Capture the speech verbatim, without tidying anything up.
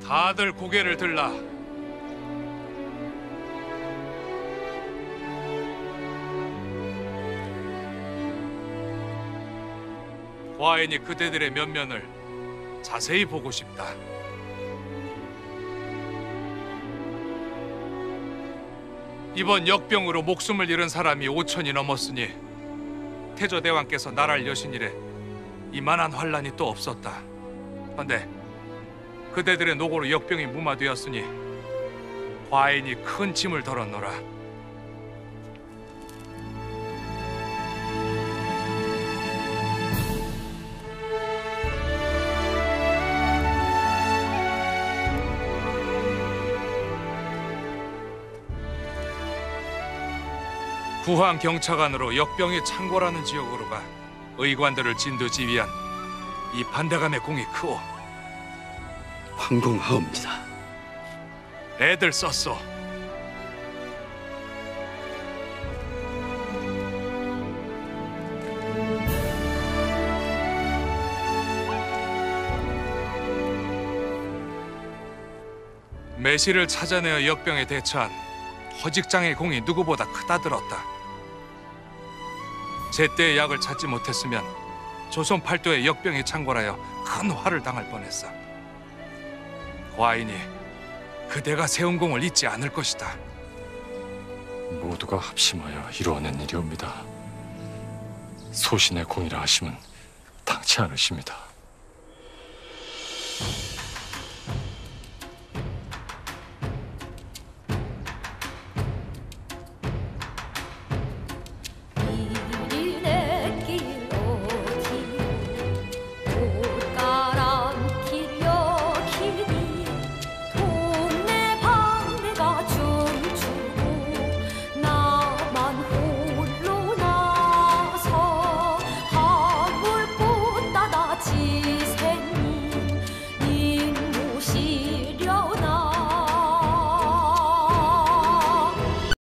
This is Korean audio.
다들 고개를 들라. 과인이 그대들의 면면을 자세히 보고 싶다. 이번 역병으로 목숨을 잃은 사람이 오천이 넘었으니 태조대왕께서 나라를 여신 이래 이만한 환란이 또 없었다. 그런데 그대들의 노고로 역병이 무마되었으니 과인이 큰 짐을 덜었노라. 구황 경차관으로 역병이 창궐하는 지역으로 가 의관들을 진두지휘한 이 반대감의 공이 크오. 황공하옵니다. 애들 썼소. 매실을 찾아내어 역병에 대처한 허직장의 공이 누구보다 크다 들었다. 제때의 약을 찾지 못했으면 조선 팔도의 역병이 창궐하여 큰 화를 당할 뻔했어. 과인이 그대가 세운 공을 잊지 않을 것이다. 모두가 합심하여 이루어낸 일이옵니다. 소신의 공이라 하심은 당치 않으십니다.